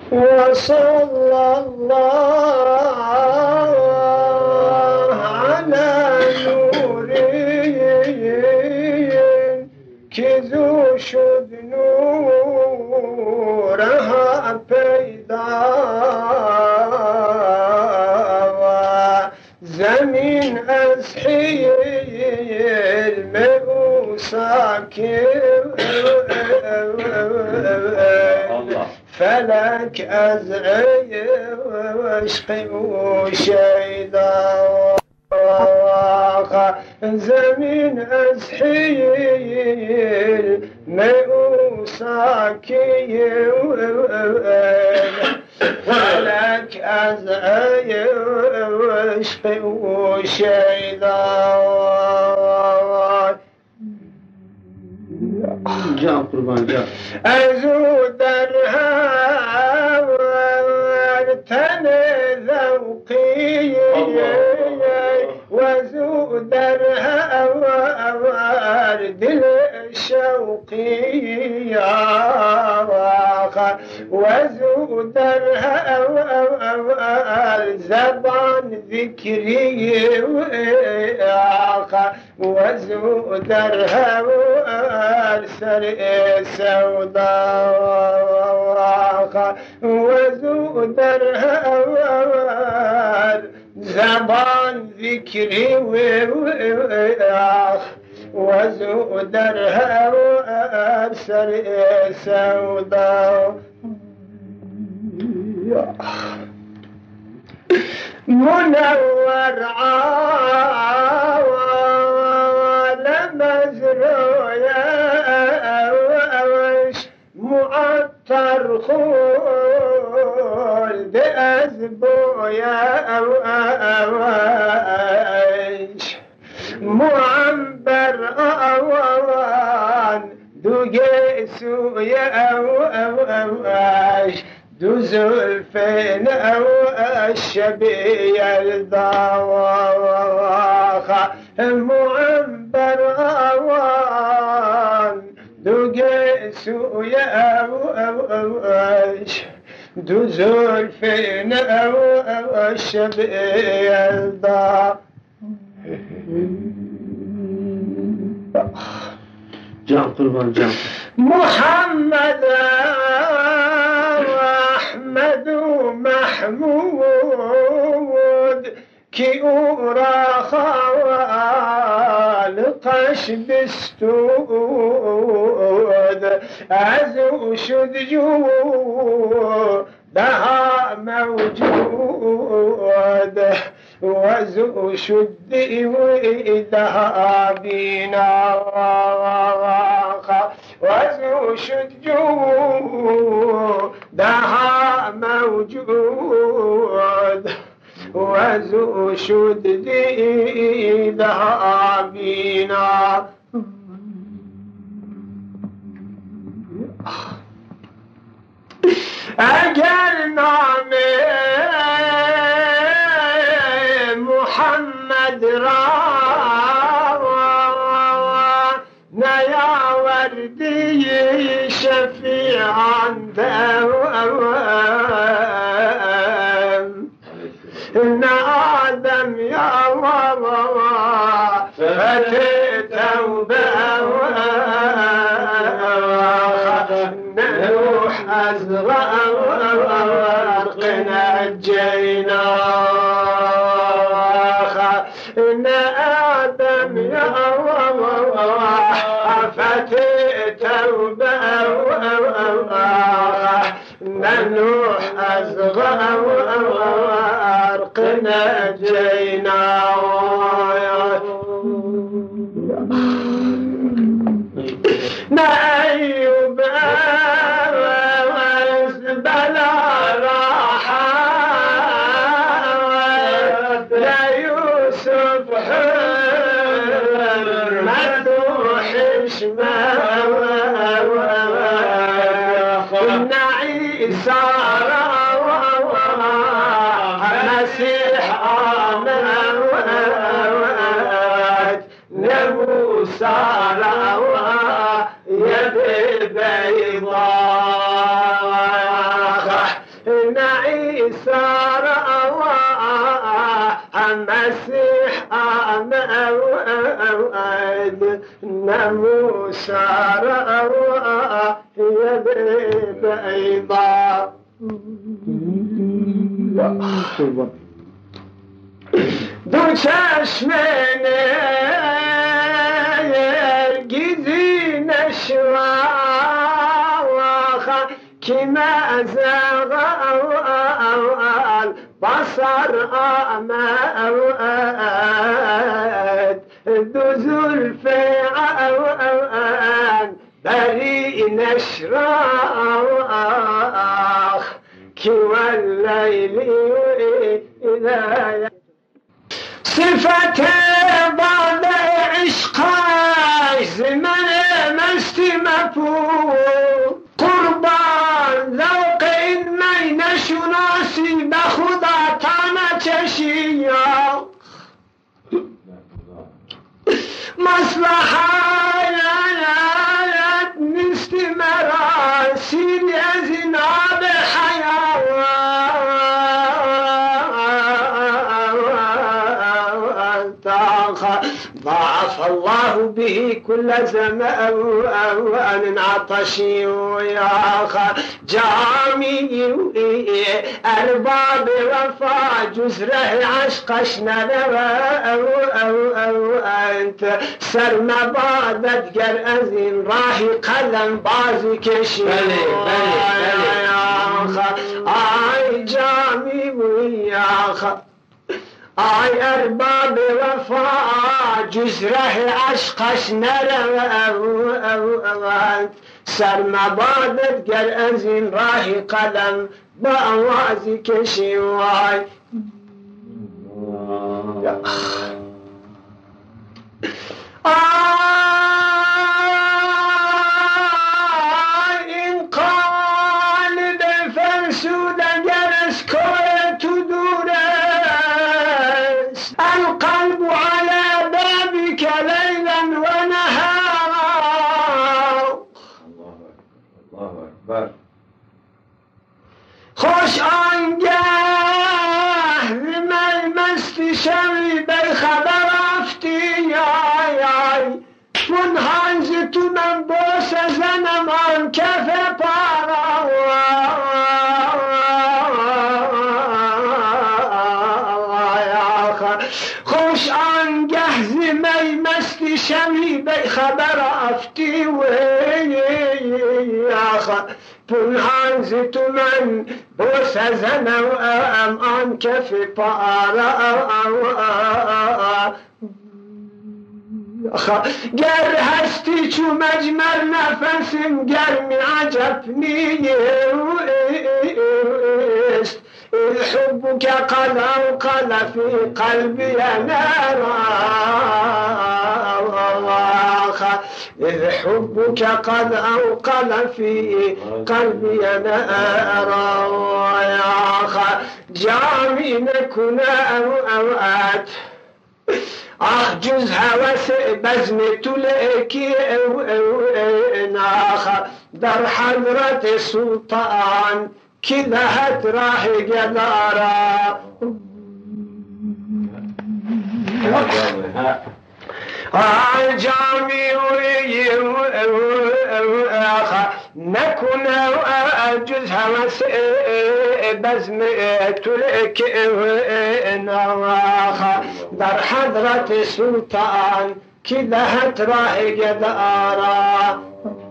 وصلى الله على نور كذو شد نورها پیدا زمین از حلم او ساکن فلک از عشق او شیدا زمین از حلم او ساکن فلک از عشق او شیدا جا قربان جا از او در هوا تن ذوقی و از او در هوا دل شوقی و از او در هوا زبان ذکری و از او در هوا سر سودا و از او در هوا زبان ذکری و از او در هوا سر سودا منور عالم زرویش معطر خلد از بویش معنبر آوان دوگه سوی اوش دو زلفین او الشبی الدواخ معنبر آوان دوگه سوی اوش دو زلفین او الشبی الدواخ جان قربان جان محمد احمد و محمود که او را خالقش بستود از او شد جودها موجود و زو شد ویدها بینا و زو شد جودها موجود و زو شد دیدها بینا اگر نام محمد را نیاوردی شفیعان نه آدم یا فتح توبه نه نوح از غرق نجینا نه آدم یا فتح توبه نه نوح از غرق نجینا نه ایوب از بلا راحت نه یوسف حرمت و حشمت نه عیسی مسیح آمد نه موسی يد بيضاء مسيح موعد موسى رأى هي بيضاء دو چشمنه گیزی نشواخ که مزغ البصر آمد دو زلف بري نشراخ که والليل إذا صفت بعد عشقاش زمن مست مفهوم قربان ذوق می نشناسی به خدا تانه چشیا مصلحت نیست مرا سیری از این آب ضاعف الله به كل زمان عطشي وياخا جامي أرباب وفا جزره عشقش نلوى أو أنت سر مبادت قر أزين راهي قلم بازي كشي وياخا آي جامي وياخا آي أرباب وفا جزره عشقش نروى سر مبادت گر أزين راهي قلم بأوازي كشي واي إن قال بفرسود جرس كوية دورس القلب على بابك ليلا ونهارا الله أكبر خوش آنگه می مست شوی بخبر افتی یای منحنز تو من باس زنم آن کف پارا خوش آنگه می مست شوی بخبر افتی پنهان تو من بوس زنم آن کف پارا گر هستی چو مجمر نفسم گرمی عجب نیست حبك قد أوقد في قلبي نارا إذ حبك قد أوقد في قلبي نارا جامي نكون أوقات أحجز هوس بزم تلقي ناخ در حضرة سلطان كذا هتراح جدارا جامي نكون أجز هوس بزم تلك نواخ در حضرة سلطان كذا هتراح جدارا